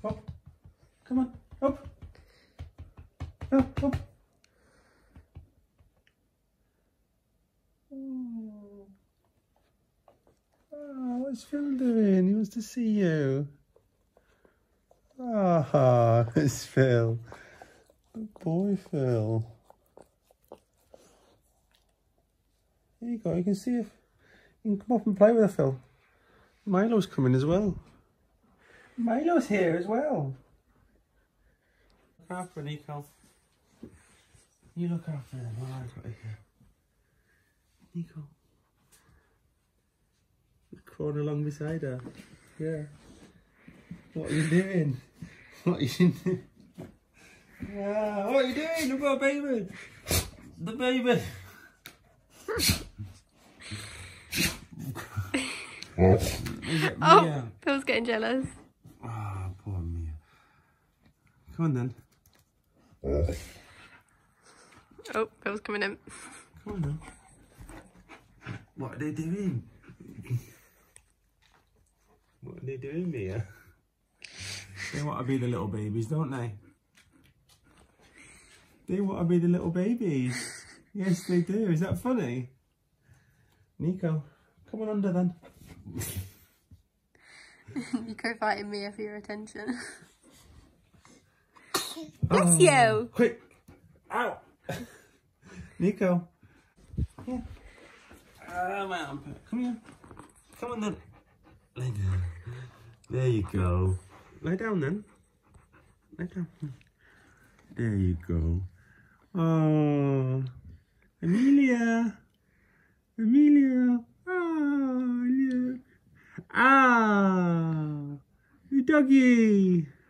Up. Come on. Up. Up. Up. Oh, what's Phil doing? He wants to see you. Ah, it's Phil. Good boy, Phil. There you go. You can see if you can come up and play with her, Phil. Milo's coming as well. Milo's here as well. Look after Niko. You look after him while I've got it here. Niko. You're crawling along beside her. Yeah. What are you doing? What are you doing? Yeah, what are you doing? Look at the baby. The baby. Oh, Phil's getting jealous. Ah, oh, poor Mia. Come on then. Oh, Phil's coming in. Come on then. What are they doing? What are they doing, Mia? They want to be the little babies, don't they? They want to be the little babies. Yes, they do. Is that funny? Niko, come on under then. Niko fighting Mia for your attention. Bless you! Quick! Ow! Niko. Here. My armpit. Come here. Come on then. Lay down. There you go. Lie down then. Lie down. There you go. Oh, Amelia. Amelia. Oh, look. Ah, you doggy.